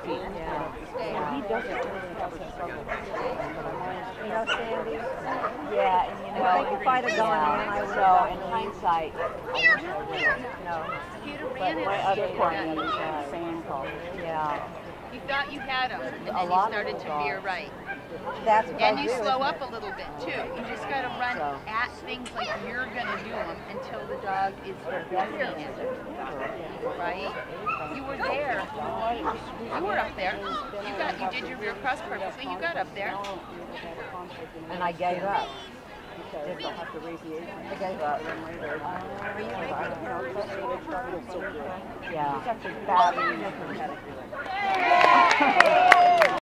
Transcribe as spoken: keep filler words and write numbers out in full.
feet. Yeah. And he doesn't really have a struggle. You know, Sandy? Yeah, and you know, If they could fight a gun, yeah, I would so have in hindsight, I wish I would. No. But my other partner is uh, sand call. Yeah. You thought you had them, and then A you lot started of to dogs. veer right. That's what And I you do, slow isn't up it? a little bit too. You just got to run So. at things like you're going to do them until the dog is designated. Right? You were there. You were up there. You got. You did your rear cross perfectly. You got up there. And I gave up. Because they'll have to raise the age. I gave up. Are you making you know, especially when it's starting so good. Yeah. It's actually bad when you never had it.